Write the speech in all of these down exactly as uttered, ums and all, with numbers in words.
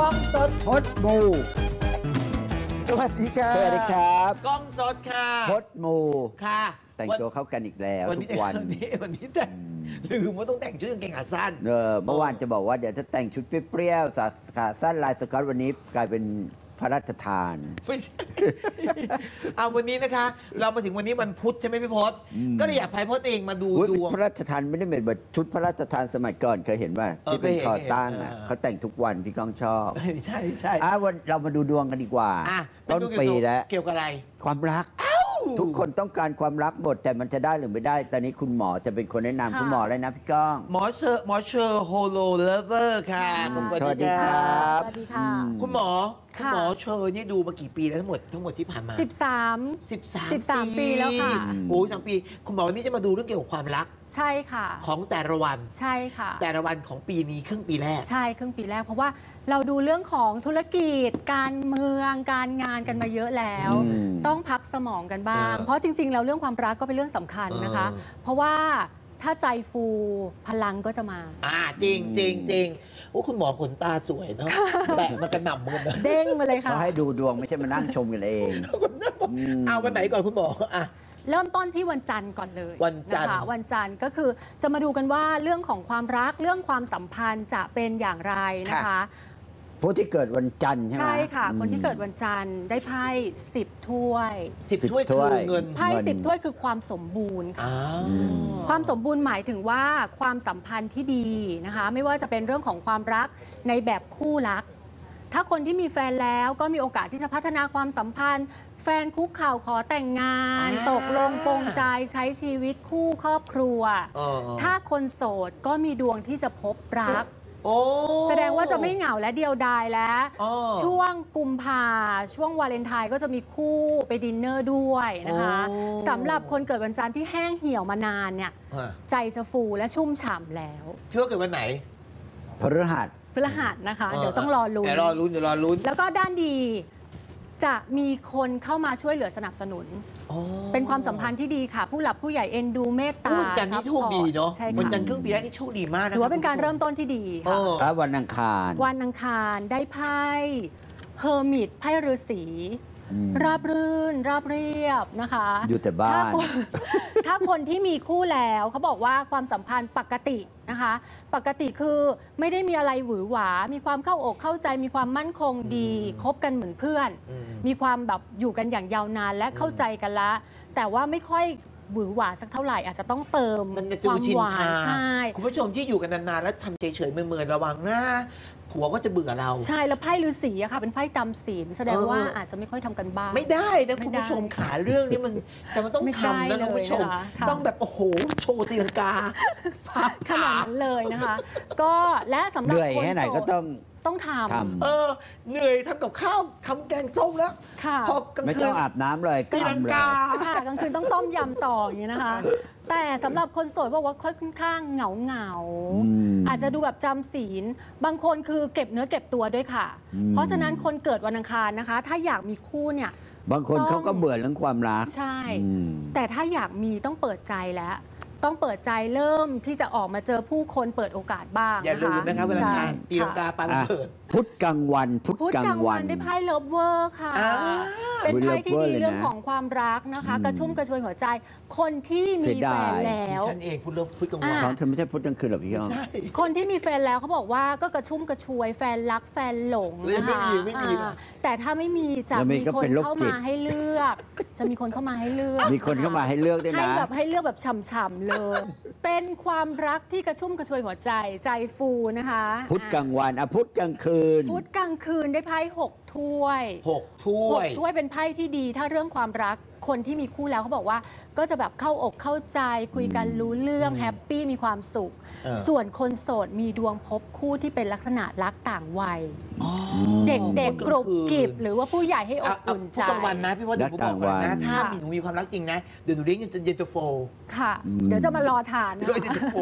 ล้องสดพดมูสวัสดีครับสวัสดีครับกล้องสดค่ะพดมูค่ะแต่งตัวเข้ากันอีกแล้วทุกวันวันนี้วันนี้แต่งลืมว่าต้องแต่งชุดกางเกงขาสั้นเออเมื่อวานจะบอกว่าเดี๋ยวจะแต่งชุดเปรี้ยวๆขาสั้นลายสก๊อตวันนี้กลายเป็นพระราชทานไม่ใช่ เอาวันนี้นะคะ เรามาถึงวันนี้วันพุธใช่ไหมพี่พศก็เลยอยากพาพศเองมาดูดวงพระราชทานไม่ได้เป็นแบบชุดพระราชทานสมัยก่อนเคยเห็นว่าที่เป็นคอตั้งอ่ะเขาแต่งทุกวันพี่ก้องชอบไม่ใช่ใช่อ่ะวันเรามาดูดวงกันดีกว่าอ่ะต้นปีแล้วเกี่ยวกับอะไรความรักทุกคนต้องการความรักหมดแต่มันจะได้หรือไม่ได้ตอนนี้คุณหมอจะเป็นคนแนะนำคุณหมอเลยนะพี่ก้องหมอเชอร์หมอเชอร์โฮโลเลเวอร์ค่ะสวัสดีครับสวัสดีค่ะคุณหมอคุณค่ะหมอเชอร์นี่ดูมากี่ปีแล้วทั้งหมดทั้งหมดที่ผ่านมาสิบสามสิบสามสิบสามปีแล้วค่ะโอ้ยสามปี คุณหมอวันนี้จะมาดูเรื่องเกี่ยวกับความรักใช่ค่ะของแต่ละวันใช่ค่ะแต่ละวันของปีนี้ครึ่งปีแรกใช่ครึ่งปีแรกเพราะว่าเราดูเรื่องของธุรกิจ การเมืองการงานกันมาเยอะแล้วอืมต้องพักสมองกันบ้างเออเพราะจริงๆแล้วเรื่องความรักก็เป็นเรื่องสำคัญนะคะเออเพราะว่าถ้าใจฟูพลังก็จะมาอ่าจริงจริงจริงโอ้คุณหมอขนตาสวยเนาะ แตะมันกระหน่ำเหมือนกันนะเด้งมาเลยค่ะเขาให้ดูดวงไม่ใช่มานั่งชมกันเองเอาวันไหนก่อนคุณหมออ่ะเริ่มต้นที่วันจันทร์ก่อนเลยวันจันทร์นะคะวันจันทร์ก็คือจะมาดูกันว่าเรื่องของความรักเรื่องความสัมพันธ์จะเป็นอย่างไรนะคะผู้ที่เกิดวันจันทร์ใช่ไหมใช่ค่ะอืมคนที่เกิดวันจันทร์ได้ไพ่สิบถ้วยสิบสิบถ้วยถ้คืวยอเงินไพ่เงินสิบถ้วยคือความสมบูรณ์ค่ะอ้าวความสมบูรณ์หมายถึงว่าความสัมพันธ์ที่ดีนะคะ ไม่ว่าจะเป็นเรื่องของความรักในแบบคู่รัก ถ้าคนที่มีแฟนแล้วก็มีโอกาสที่จะพัฒนาความสัมพันธ์ แฟนคุกเข่าขอแต่งงาน ตกลงปรงใจใช้ชีวิตคู่ครอบครัวเออถ้าคนโสดก็มีดวงที่จะพบรักโอ้แสดงว่าจะไม่เหงาและเดียวดายแล้วอ๋อช่วงกุมภาช่วงวาเลนไทน์ก็จะมีคู่ไปดินเนอร์ด้วยนะคะโอ้สำหรับคนเกิดวันจันทร์ที่แห้งเหี่ยวมานานเนี่ยอ่ะใจจะฟูและชุ่มฉ่ำแล้วพี่ว่าเกิดวันไหนพฤหัสพฤหัสนะคะ เดี๋ยวต้องรอลุ้นเดี๋ยวรอลุ้นเดี๋ยวรอลุ้นแล้วก็ด้านดีจะมีคนเข้ามาช่วยเหลือสนับสนุนอ๋อเป็นความสัมพันธ์ที่ดีค่ะ ผู้หลักผู้ใหญ่เอ็นดูเมตตาวันจันทร์นี่โชคดีเนาะใช่วันค่ะจันทร์ครึ่งปีแรกนี่โชคดีมากนะถือว่าเป็นการเริ่มต้นที่ดีเอค่ะอแล้ววันอังคารวันอังคารได้ไพ่เฮอร์มิตไพ่ฤาษีอืมราบรื่น ราบเรียบนะคะอยู่แต่บ้านถ้าคน ถ้าคนที่มีคู่แล้วเขาบอกว่าความสัมพันธ์ปกตินะคะ ปกติคือไม่ได้มีอะไรหวือหวา มีความเข้าอกเข้าใจ มีความมั่นคงดีคบกันเหมือนเพื่อนอืมมีความแบบอยู่กันอย่างยาวนานและเข้าใจกันละ แต่ว่าไม่ค่อยหวือหวาสักเท่าไหร่อาจจะต้องเติมมันจะคจูวามชินหวาชานใช่คุณผู้ชมที่อยู่กันนานๆแล้วทำเฉยๆเมื่อๆระวังหน้าผัวก็จะเบื่อเราใช่แล้วไพ่ฤาษีอะค่ะเป็นไพ่จำศีลแสดงเออว่าอาจจะไม่ค่อยทำกันบ้างไม่ได้นะไม่คุณได้ผู้ชมขาเรื่องนี้มันแต่มันต้องไม่ทำได้นะคุณผู้ชมเลยนะคะค่ะต้องแบบโอ้โหโชว์ตีลังกาพับขนาดนั้นเลยนะคะ ก็และสำหเหรับนื่อยคนแค่ไหนโสก็ดต้องต้องททเออเหนื่อยทำกับข้าวทำแกงส้มแล้วำค่ะพอกลางไม่คืต้อน งอาบน้ำเลยตีลังทำเลยกาค่ะกลางคืนต้องต้มยำต่ออย่างนี้นะคะ แต่สำหรับคนโสดบอกว่าค่อนข้างเหงาเหงาๆอืมอาจจะดูแบบจำศีลบางคนคือเก็บเนื้อเก็บตัวด้วยค่ะอืมเพราะฉะนั้นคนเกิดวันอังคารนะคะ ถ้าอยากมีคู่เนี่ยบางคนต้องเขาก็เบื่อเรื่องความรักใช่อืมแต่ถ้าอยากมีต้องเปิดใจแล้ว ต้องเปิดใจเริ่มที่จะออกมาเจอผู้คนเปิดโอกาสบ้างอย่าลืมนะครับเวลาใช่ทานตีลังกาปลาระอ่ะเบิดพุธกลางวัน พุธพุธกลากลาง งวัวัน นได้ไพ่เลิฟเวอร์ค่ะอ่าเป็นไพ่ที่ Lover ดีเลยนะเรื่องของความรักนะคะอืมกระชุ่มกระชวยหัวใจ คนที่เสีมียดายแฟนแล้วฉันเองพูดเรื่องพูดกลางวันอ่ะท้องเธอไม่ใช่พุธกลางคืนหรอพี่ยองใช่คนที่มีแฟนแล้วเขาบอกว่าก็กระชุ่มกระชวยแฟนรักแฟนหลงนะคะไม่มีไม่มีอ่าแต่ถ้าไม่มีจะแล้วมีมีก็คนเป็นโรคเข้าจิตมาให้เลือก จะมีคนเข้ามาให้เลือกมีคนเข้ามาให้เลือกด้วยให้นะแบบให้เลือกแบบฉ่ำๆเลย เป็นความรักที่กระชุ่มกระชวยหัวใจ ใจฟูนะคะพุธกลางวันอ่ะพุธกลางคืนพุธกลางคืนได้ไพ่หกถ้วยหกถ้วหกยถ้วยเป็นไพ่ที่ดี ถ้าเรื่องความรักคนที่มีคู่แล้วเขาบอกว่า ก็จะแบบเข้าอกเข้าใจ คุยกันรู้เรื่องแฮปปี้มีความสุขเออส่วนคนโสดมีดวงพบคู่ที่เป็นลักษณะรักต่างวัย เด็กๆกรุบกริบหรือว่าผู้ใหญ่ให้อบเอาเอาอุ่นพูใจดกลางวันนะพี่ว่าเดี๋ยวผมบอกก่อนนะถ้ามีหนูมีความรักจริงนะเดี๋ยวหนูเลี้ยงเย็นตาโฟค่ะ เดี๋ยวจะมารอทานนะด้วยเย็นตาโฟ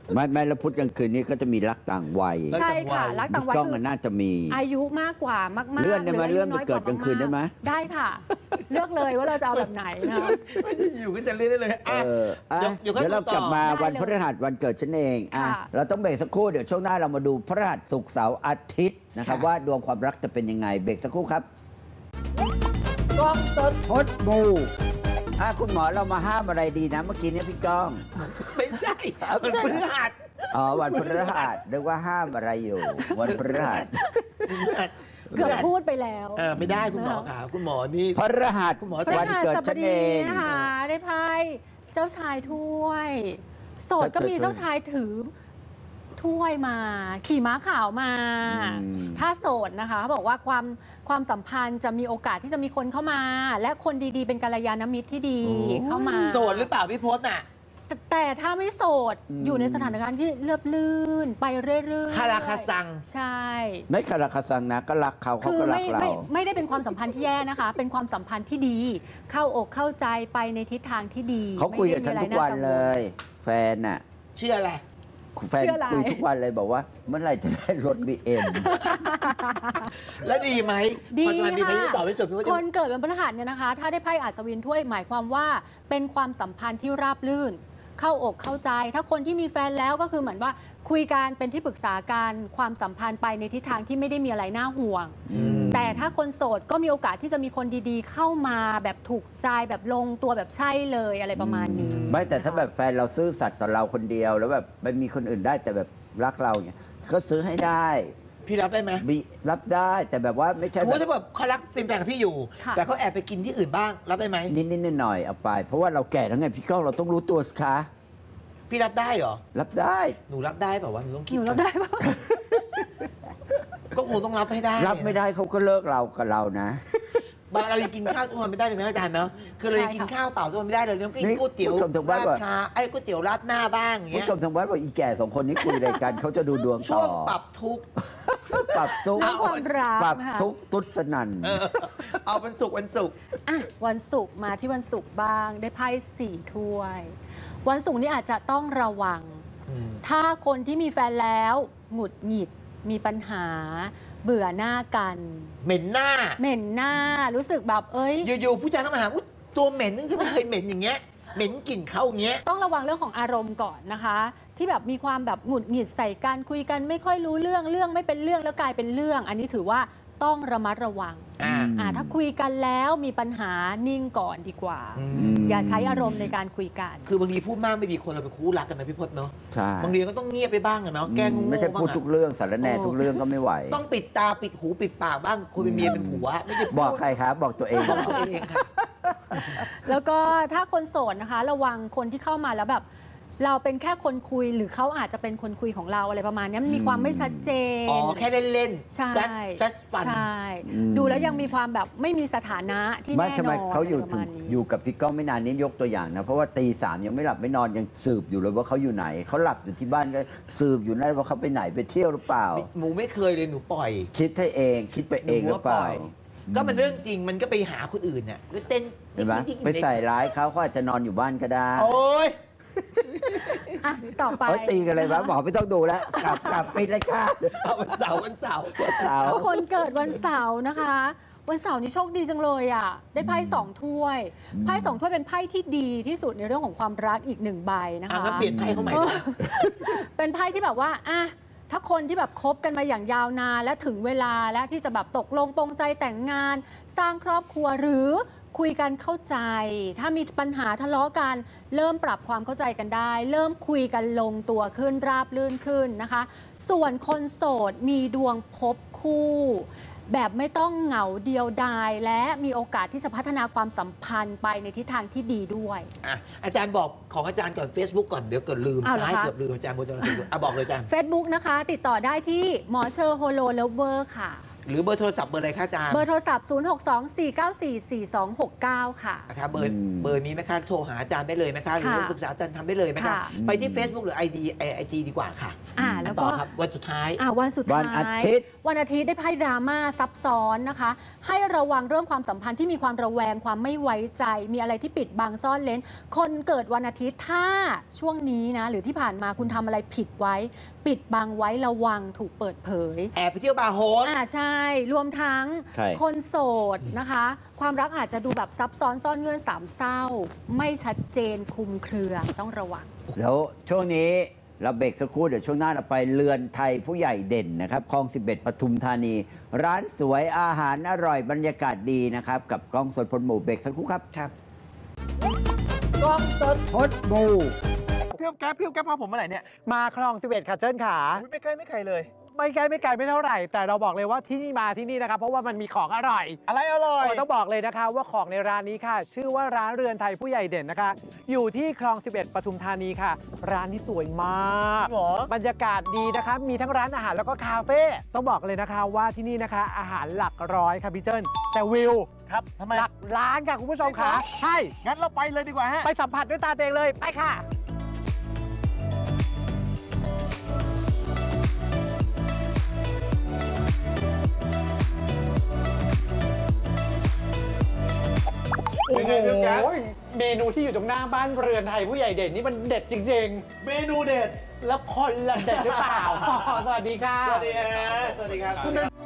ไม่ไม่แล้วพุธกลางคืนนี้ก็จะมีรักต่างวัยใช่ค่ะรักต่างวัยกล้องคือมันน่าจะมีอายุมากกว่ามากๆเลื่อนได้ไหมรืายุเลื่อนไปยเกิดกลางคืนได้ไหมได้ค่ะ เลือกเลยว่าเราจะเอาแบบไหนนะคะไม่ได้อยู่ก็จะเล่นได้เลยอ่ะเอออ่ะเดี๋ยวเดี๋ยวเรากลับมาได้วันเลยพฤหัสวันเกิดฉันเองอ่ะค่ะเราต้องเบรกสักครู่เดี๋ยวช่วงหน้าเรามาดูพฤหัสศุกร์เสาร์อาทิตย์นะครับว่าดวงความรักจะเป็นยังไงเบรกสักครู่ครับกล้องสดพดมูอ่ะคุณหมอเรามาห้ามอะไรดีนะเมื่อกี้เนี่ยพี่ก้องไม่ใช่มันพฤหัสอ๋อวันพฤหัสนึกว่าห้ามอะไรอยู่ วันพฤหัสเกือบพูดไปแล้วเออไม่ได้คุณหมอค่ะคุณหมอนี่พฤหัสคุณหมอพฤวันหัสเกิดบฉันเอดีงนะคะได้ไพ่เจ้าชายถ้วย โสดก็มีเจ้าชายถือถ้วยมา ขี่ม้าขาวมาอืมถ้าโสดนะคะเขาบอกว่าความความสัมพันธ์จะมีโอกาสที่จะมีคนเข้ามา และคนดีๆ เป็นกัลยาณมิตรที่ดีเข้ามาโสดหรือเปล่าพี่พศน่ะแต่ถ้าไม่โสดอยู่ในสถานการณ์ที่เลือบลื่นไปเรื่อยๆคาราคาซังใช่ไม่คาราคาซังนะก็รักเขาเขาคือก็รัไม่กเราไม่ไม่ได้เป็นความสัมพันธ์ที่แย่นะคะ เป็นความสัมพันธ์ที่ดี เข้าอกเข้าใจไปในทิศทางที่ดีเขาคุยกับฉันไม่ทุกได้มีวันอะไรเลน่ากังวลย แฟนน่ะเชื่ออะไรแฟนเชื่ออะไรคุยทุกวันเลยบอกว่า เมื่อไหร่จะได้รถบีเอ็มแล้วดีไหมดีปัจจุบันดีไหมค่ะที่ตอบไม่จบพี่ว่าคนเกิดวันพฤหัสเนี่ยนะคะ ถ้าได้ไพ่อัศวินถ้วยหมายความว่าเป็นความสัมพันธ์ที่ราบรื่น เข้าอกเข้าใจ ถ้าคนที่มีแฟนแล้วก็คือเหมือนว่าคุยกันเป็นที่ปรึกษากันความสัมพันธ์ไปในทิศทางที่ไม่ได้มีอะไรน่าห่วง แต่ถ้าคนโสดก็มีโอกาสที่จะมีคนดีๆ เข้ามาแบบถูกใจแบบลงตัวแบบใช่เลยอะไรประมาณนี้ไม่แต่ถ้าแบบแฟนเราซื่อสัตย์ต่อเราคนเดียว แล้วแบบไม่มีคนอื่นได้แต่แบบรักเราเนี่ยก็ซื้อให้ได้พี่รับได้ไหมบีรับได้แต่แบบว่าไม่ใช่ถือแบว่าถ้าบแบบเขารักเป็นแฟนกับพี่อยู่ค่ะแต่เขาแอบไปกินที่อื่นบ้าง รับได้ไหมนิดๆหน่อยๆเอาไป เพราะว่าเราแก่แล้วไงพี่ก้องเราต้องรู้ตัวสิคะพี่รับได้เหรอรับได้หนูรับได้เปล่าวะหนูต้องคิดหนูรับได้ปะก็คงต้องรับให้ได้รับไม่ได้เขาก็เลิกเรากับเรานะบางเรายังกินข้าวทุกวันไม่ได้เลยนะอาจารย์เนาะคือเรายังกินข้าวเปล่าทุกวันไม่ได้เลยเราต้องกินนี่ก๋วยเตี๋ยวผู้ชมทางบ้านราดว่าพร้าไอ้ก๋วยเตี๋ยวราดหน้าบ้างอย่างผู้เงี้ยชมทางบ้านบอกอีแก่สองคนนี้คุยอะไรกันเขาจะดูดวงช่ต่วองปรับทุกข์ปรับทุกข์เรื่องความรักปรับนะคะทุกข์ตุสนันเออเอาวันศุกร์วันศุกร์อ่ะวันศุกร์มาที่วันศุกร์บ้างได้ไพ่สี่ถ้วย วันศุกร์นี้อาจจะต้องระวัง ถ้าคนที่มีแฟนแล้วหงุดหงิดมีปัญหา เบื่อหน้ากันเหม็นหน้าเหม็นหน้ารู้สึกแบบเอ้ยอยู่ๆผู้ชายเข้ามาหาอุ๊ยตัวเหม็นนึงที่ไม่เคยเหม็นอย่างเงี้ยเหม็นกลิ่นเขาอย่างเงี้ยต้องระวังเรื่องของอารมณ์ก่อนนะคะ ที่แบบมีความแบบหงุดหงิดใส่กันคุยกันไม่ค่อยรู้เรื่องเรื่องไม่เป็นเรื่องแล้วกลายเป็นเรื่อง อันนี้ถือว่าต้องระมัดระวังอ่าอ่าถ้าคุยกันแล้วมีปัญหานิ่งก่อนดีกว่า อย่าใช้อารมณ์ในการคุยกันคือบางทีพูดมากไม่ดีคนเราเป็นคู่รักกันนะพี่พจน์เนาะใช่บางทีก็ต้องเงียบไปบ้างอะเนาะแกล้งโง่ๆไม่ใช่พูดบ้างทุกอะเรื่องสารแหน่โอ้ทุกเรื่องก็ไม่ไหวต้องปิดตาปิดหูปิดปากบ้างคุยเป็นเมียเป็นผัวไม่ใช่พูดบอกใครครับ บอกตัวเองบอกตัวเองค่ะแล้วก็ถ้าคนโสดนะคะ ระวังคนที่เข้ามาแล้วแบบ เราเป็นแค่คนคุยหรือเขาอาจจะเป็นคนคุยของเราอะไรประมาณนี้มันมีความไม่ชัดเจนอ๋อแค่เล่นๆใช่ just just fun ใช่อืมดูแล้วยังมีความแบบไม่มีสถานะที่ไม่แน่ทำนไมอนเขาอยู่ะไรปถึระงมาณนี้อยู่กับพี่ก้องไม่นานนี้ยกตัวอย่างนะ เพราะว่าตีสามยังไม่หลับไม่นอนยังสืบอยู่เลยว่าเขาอยู่ไหนเขาหลับอยู่ที่บ้านก็สืบอยู่นั่นว่าเขาไปไหนไปเที่ยวหรือเปล่าหนูไม่เคยเลยหนูปล่อยคิดให้เองคิดไปเองหรือเปล่าก็มันเรื่องจริงมันก็ไปหาคนอื่นเนี่ยก็เต้นเห็นไหมไปใส่ร้ายเขาเขาอาจจะนอนอยู่บ้านก็ได้โอ้ยอ่ะต่อไปเขาตีกันเลยนะหมอไม่ต้องดูแล้วกลับกลับไปเลยค่ะเอาวันเสาร์วันเสาร์สาวคนเกิดวันเสาร์นะคะ วันเสาร์นี้โชคดีจังเลยอ่ะได้ไพ่สองถ้วยไพ่สองถ้วยเป็นไพ่ที่ดีที่สุดในเรื่องของความรักอีกหนึ่งใบนะอ่ะคะงั้นเปลี่ยนไพ่เข้าใหม่เออเป็นไพ่ที่แบบว่าอ่ะถ้าคนที่แบบคบกันมาอย่างยาวนานและถึงเวลาแล้วที่จะแบบตกลงปรงใจแต่งงาน สร้างครอบครัวหรือคุยกันเข้าใจ ถ้ามีปัญหาทะเลาะกันเริ่มปรับความเข้าใจกันได้ เริ่มคุยกันลงตัวขึ้นราบรื่นขึ้นนะคะ ส่วนคนโสดมีดวงพบคู่ แบบไม่ต้องเหงาเดียวดายและมีโอกาสที่จะพัฒนาความสัมพันธ์ไปในทิศทางที่ดีด้วยอ่ะอาจารย์บอกของอาจารย์ก่อน Facebook ก่อนเดี๋ยวเกิดลืมอ้าวเหรอคะให้เกือบลืมอาจารย์บนจออ่ะบอกเลยอาจารย์ Facebook นะคะ ติดต่อได้ที่หมอเชอร์โฮโลเลเวอร์ค่ะหรือเบอร์โทรศัพท์เบอร์อะไรคะอาจารย์เบอร์โทรศัพท์ ศูนย์ หก สอง สี่ เก้า สี่ สี่ สอง หก เก้า ค่ะนะคะเบอร์เบอร์นี้นะคะโทรหาอาจารย์ได้เลยนะคะหรือปรึกษาอาจารย์ทำได้เลยนะคะค่ะไปที่ Facebook หรือ ไอ ดี ไอ จี ดีกว่าค่ะอ่าแล้วก็ต่อครับวันสุดท้ายอ่าวันสุดท้ายวันอาทิตย์วันอาทิตย์ได้ไพ่ดราม่าซับซ้อนนะคะ ให้ระวังเรื่องความสัมพันธ์ที่มีความระแวงความไม่ไว้ใจ มีอะไรที่ปิดบังซ่อนเล้น คนเกิดวันอาทิตย์ถ้าช่วงนี้นะหรือที่ผ่านมาคุณทำอะไรผิดไว้ ปิดบังไว้ระวังถูกเปิดเผยแอบไปเที่ยวบาร์โฮสอ่าใช่ รวมทั้งใช่คนโสดนะคะ ความรักอาจจะดูแบบซับซ้อนซ่อนเงื่อนสามเศร้า ไม่ชัดเจนคลุมเครือต้องระวังแล้วช่วงนี้เราเบรกสักครู่เดี๋ยวช่วงหน้าเราไปเรือนไทยผู้ใหญ่เด่นนะครับคลองสิบเอ็ดปทุมธานี ร้านสวยอาหารอร่อยบรรยากาศดีนะครับ กับกล้องสดพลหมู่เบรกสักครู่ครับครับกล้องสดพดหมูเพี่ยวแก๊ปเพี่ยวแก๊ปพาผมมาไหนเนี่ยมาคลองสิบเอ็ดค่ะเจิ้นขาอุ๊ยไม่ใกล้ไม่ไกลเลยไม่ไกลไม่ไกลไม่เท่าไหร่ แต่เราบอกเลยว่าที่นี่มาที่นี่นะครับเพราะว่ามันมีของอร่อยอะไรอร่อยโอ้ต้องบอกเลยนะคะว่าของในร้านนี้ค่ะ ชื่อว่าร้านเรือนไทยผู้ใหญ่เด่นนะคะ อยู่ที่คลองสิบเอ็ดปทุมธานีค่ะ ร้านนี้สวยมากหรอบรรยากาศดีนะคะมีทั้งร้านอาหารแล้วก็คาเฟ่ต้องบอกเลยนะคะว่าที่นี่นะคะ อาหารหลักร้อยค่ะพี่เจิ้นแต่วิวครับทำไมหลักล้านค่ะคุณผู้ชมค่ะใช่งั้นเราไปเลยดีกว่าฮะไปสัมผัสด้วยตาตัวเองเลยไปค่ะโอ้เป็นโหไงเพี่ยวแก๊ปเมนูที่อยู่ตรงหน้าบ้านเรือนไทยผู้ใหญ่เด่นนี่มันเด็ดจริงเมนูเด็ดๆ แล้วคนละเด็ดหรือเปล่า สวัสดีค่ะสวัสดีฮะสวัสดีครับคุณเป็น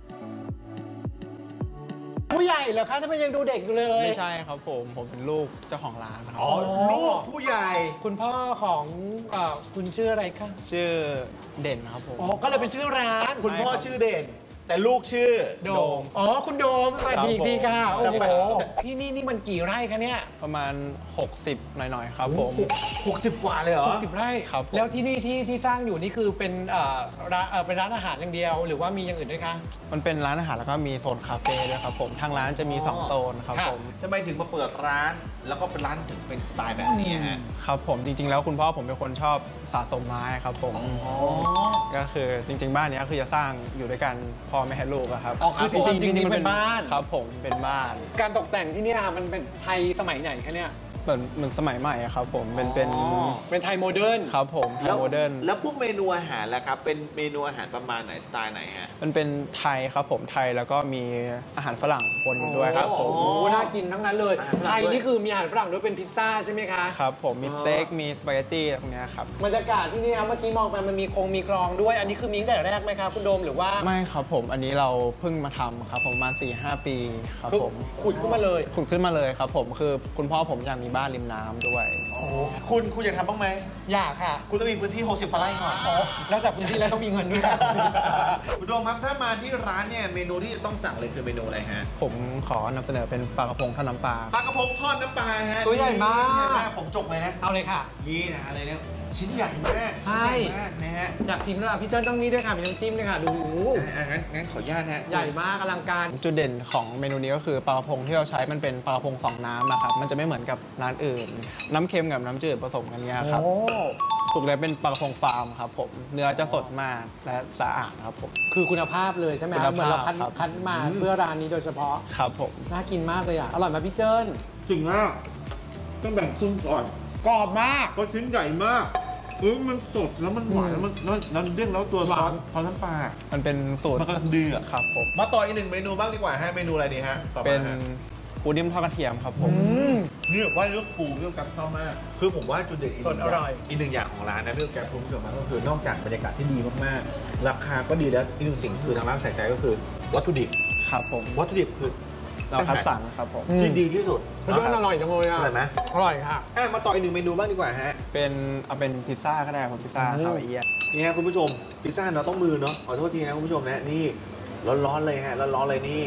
ผู้ใหญ่เหรอคะทำไมยังดูเด็กอยู่เลยไม่ใช่ครับผม ผมเป็นลูกเจ้าของร้านครับอ๋อลูกผู้ใหญ่คุณพ่อของเอ่อคุณชื่ออะไรคะชื่อเด่นครับผมอ๋อก็เลยเป็นชื่อร้านคุณพ่อชื่อเด่น แต่ลูกชื่อโดมอ๋อคุณโดมสวัสดีครับผมดีค่ะโอ้ครัโหบผมที่นี่นี่มันกี่ไร่คะเนี่ยประมาณ หกสิบ หน่อยๆ ครับผมหกสิบกว่าเลยเหรอหกสิบไร่ครับผมแล้วที่นี่ที่ที่สร้างอยู่นี่คือเป็นเอ่อร้านเอ่อเป็นร้านอาหารอย่างเดียว หรือว่ามีอย่างอื่นด้วยคะมันเป็นร้านอาหารแล้วก็มีโซนคาเฟ่ด้วยครับผม ทางร้านจะมีอ๋อสอง โซนครับค่ะผมทำไมถึงมาเปิดร้าน แล้วก็เป็นร้านถึงเป็นสไตล์แบบนี้ฮะครับผมจริงๆ แล้วคุณพ่อผมเป็นคนชอบสะสมไม้ครับผมอ๋อก็คือจริง ๆ บ้านเนี้ยคือจะสร้างอยู่ด้วยกันพ่อแม่ให้ลูกอะครับอ๋อคือจริงๆจริงๆจริงๆเป็นมับ้านครับผมเป็นบ้านการตกแต่งที่เนี่ยมันเป็นไทยสมัยไหนคะเนี่ยเหมือนเหมือนสมัยใหม่อะครับผมเป็นเป็นอ๋อเป็นไทยโมเดิร์นครับผมไทยโมเดิร์นแล้วพวกเมนูอาหารล่ะครับ เป็นเมนูอาหารประมาณไหนสไตล์ไหนฮะมันเป็นไทยครับผมไทยแล้วก็มีอาหารฝรั่งปนอยู่ด้วยครับผมโอ้โหน่ากินทั้งนั้นเลยอาหารฝรั่งไทยด้วยนี่คือมีอาหารฝรั่งด้วยเป็นพิซซ่าใช่ไหมคะครับผมมีสเต็กมีสปาเกตตี้ตรงเนี้ยครับบรรยากาศที่นี่ครับเมื่อกี้มองไปมันมีคงมีคลองด้วย อันนี้คือมีตั้งแต่แรกไหมครับคุณโดมหรือว่าไม่ครับผมอันนี้เราเพิ่งมาทำครับผมประมาณ สี่ห้า ปีครับคือผมขุดขึ้นมาเลยขุดขึ้นมาเลยครับผมคือคุณพ่อผมอยากมีบ้านริมน้ำด้วยคุณคุณอยากทำบ้างไหมอยากค่ะคุณต้องมีพื้นที่หกสิบกว่าไร่ก่อนแล้วจากพื้นที่แล้วต้องมีเงินด้วยคุณโดมครับถ้ามาที่ร้านเนี่ยเมนูที่ต้องสั่งเลยคือเมนูอะไรฮะผมขอนำเสนอเป็นปลากระพงทอดน้ำปลาปลากระพงทอดน้ำปลาฮะตัวใหญ่มากตัวใหญ่มากผมจกเลยนะเอาเลยค่ะนี่นะอะไรเนี่ยชิ้นใหญ่มากใช่ชิ้นใหญ่มากนะฮะอยากชิมแล้วล่ะพี่เจิ้นต้องนี่ด้วยค่ะมีน้ำจิ้มด้วยค่ะดูอ่ะงั้นงั้นขออนุญาตนะใหญ่มากอลังการจุดเด่นของเมนูนี้ก็คือปลากระพงที่เราใช้มันเป็นปลากระพงสองน้ำนะครับมันจะไม่เหมือนกับร้านอื่น น้ำเค็มกับน้ำจืดผสมกันเนี่ยครับโอ้ถูกเลยเป็นปลากระพงฟาร์มครับผมเนื้อจะสดมากและสะอาดครับผมคือคุณภาพเลยใช่ไหมครับคุณเหมือนเราคัดภาพครับคัดมาเพื่อร้านนี้โดยเฉพาะครับผมน่ากินมากเลยอ่ะ อร่อยไหมพี่เจิ้นจริงมากต้องแบ่งครึ่งก่อนกรอบมากเพราะชิ้นใหญ่มากเออมันสดแล้วมันหวานแล้วมันแล้วแล้วเด้งแล้วตัวซอสซอสน้ำปลามันเป็นสูตรมันกำลังดีอะครับผมมาต่ออีกหนึ่งเมนูบ้างดีกว่าฮะเมนูอะไรดีฮะต่อมาเป็นฮะปูนิ่มทอดกระเทียมครับผมนี่ว่าเรื่องปูเรื่องกับชอบมาก คือผมว่าจุดเด่นอีกหสนึ่ดงอร่อยอีกหนึ่งอย่างของร้านนะเรื่องแกงคุณผู้ชมนะก็คือนอกจากบรรยากาศที่ดีมากๆ ราคาก็ดีแล้วอีกหนึ่งสิ่งคือทางร้านใส่ใจก็คือวัตถุดิบครับผมวัตถุดิบคือเราคัดสรรครับผมที่ดีที่สุดพี่เจิ้นอร่อยจังเลยอ่ะอร่อยไหมอร่อยค่ะอ่ะมาต่ออีกหนึ่งเมนูบ้างดีกว่าฮะเป็นเอาเป็นพิซซ่าก็ได้ครับพิซซ่าอืมฮาวายเอียนนี่ฮะคุณผู้ชมพิซซ่าเราต้องมือเนาะขอโทษทีนะคุณผู้ชมนะนี่ร้อนๆเลยฮะร้อนๆเลยนี่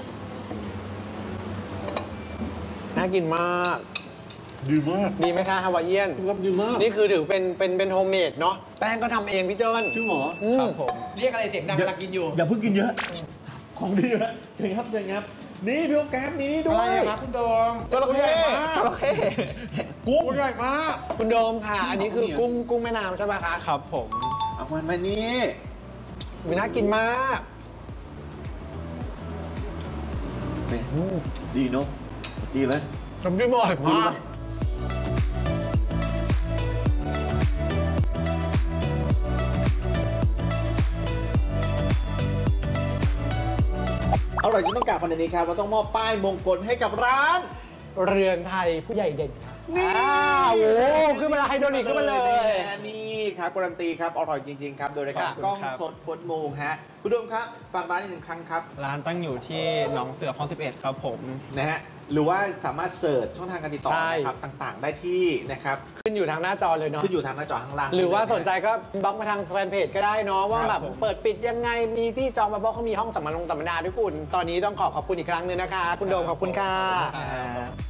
น่ากินมากดีมากดีไหมคะฮาวายเอียนครับดีมากนี่คือถือเป็นเป็นเป็นโฮมเมดเนาะ แป้งก็ทำเองพี่เจิ้นจริงเหรออืมครับผมเรียกอะไรเสียงดังเวลากินอยู่อย่าเพิ่งกินเยอะ ของดีนะเชิญครับเชิญครับนี่พี่โอ๊คแก๊ปมีนี่ด้อะวไรยอะคะคุณโดมจระเข้จระเข้กุ้งกุ้งใหญ่มาก คุณโดมค่ะ อันนี้คือกุ้งกุ้งแม่น้ำใช่ไหมคะครับผมเอามันมานี่มีน่ากินมากเป็นดีเนาะดีไหมน้ำจิ้มอร่อยมากอร่อยจนต้องกราบคนนี้ครับเราต้องมอบป้ายมงคลให้กับร้านเรือนไทยผู้ใหญ่เด่นค่ะนี่อ่าโอ้โหขึ้นมาแล้วไฮโดรลิกขึ้นมาเลยนี่ครับการันตีครับอร่อยจริงๆครับโดยรายการขอบคุณกล้องครับสดบนมูฮะคุณผู้ชมครับฝากร้านอีกหนึ่งครั้งครับร้านตั้งอยู่ที่หนองเสือคลองสิบเอ็ดครับผมนะฮะหรือว่าสามารถเสิร์ชช่องทางการติดต่อใช่นะครับต่างๆ ได้ที่นะครับขึ้นอยู่ทางหน้าจอเลยเนาะขึ้นอยู่ทางหน้าจอข้างล่างหรือว่าสนใจก็บล็อกมาทางแฟนเพจก็ได้เนาะว่าครับแบบผมเปิดปิดยังไงมีที่จองมาเพราะเขามีห้องสัมมนาสัมมนาด้วยคุณ ตอนนี้ต้องขอขอบคุณอีกครั้งหนึงนะคะ คุณโดมขอบคุณค่ะครับ